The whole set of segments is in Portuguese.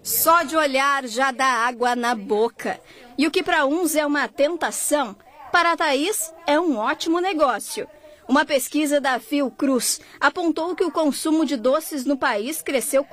Só de olhar já dá água na boca. E o que para uns é uma tentação, para a Thaís é um ótimo negócio. Uma pesquisa da Fiocruz apontou que o consumo de doces no país cresceu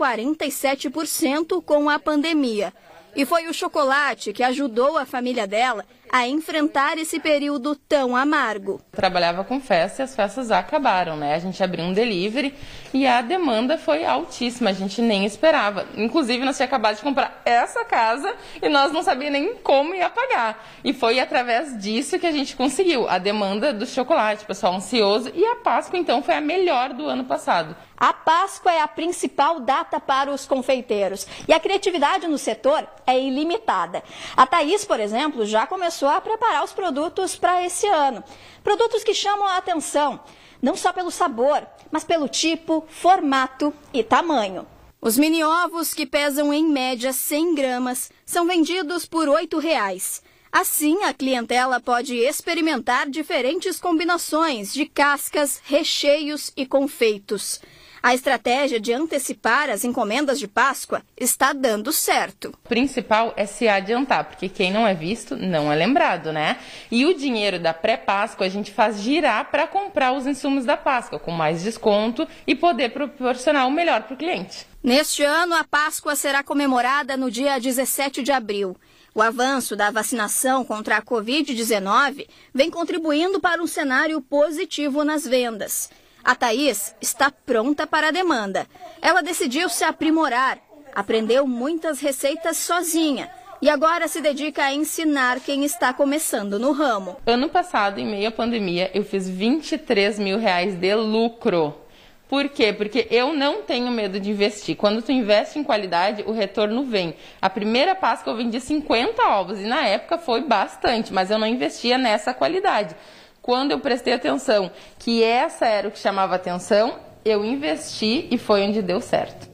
47% com a pandemia. E foi o chocolate que ajudou a família dela a enfrentar esse período tão amargo. Trabalhava com festa e as festas acabaram, né? A gente abriu um delivery e a demanda foi altíssima, a gente nem esperava. Inclusive, nós tínhamos acabado de comprar essa casa e nós não sabíamos nem como ia pagar. E foi através disso que a gente conseguiu a demanda do chocolate, pessoal ansioso. E a Páscoa, então, foi a melhor do ano passado. A Páscoa é a principal data para os confeiteiros e a criatividade no setor é ilimitada. A Thaís, por exemplo, já começou a preparar os produtos para esse ano. Produtos que chamam a atenção, não só pelo sabor, mas pelo tipo, formato e tamanho. Os mini-ovos, que pesam em média 100 gramas, são vendidos por R$ 8,00. Assim, a clientela pode experimentar diferentes combinações de cascas, recheios e confeitos. A estratégia de antecipar as encomendas de Páscoa está dando certo. O principal é se adiantar, porque quem não é visto não é lembrado, né? E o dinheiro da pré-Páscoa a gente faz girar para comprar os insumos da Páscoa, com mais desconto e poder proporcionar o melhor para o cliente. Neste ano, a Páscoa será comemorada no dia 17 de abril. O avanço da vacinação contra a Covid-19 vem contribuindo para um cenário positivo nas vendas. A Thaís está pronta para a demanda. Ela decidiu se aprimorar, aprendeu muitas receitas sozinha e agora se dedica a ensinar quem está começando no ramo. Ano passado, em meio à pandemia, eu fiz R$23 mil de lucro. Por quê? Porque eu não tenho medo de investir. Quando tu investe em qualidade, o retorno vem. A primeira Páscoa eu vendi 50 ovos e na época foi bastante, mas eu não investia nessa qualidade. Quando eu prestei atenção que essa era o que chamava atenção, eu investi e foi onde deu certo.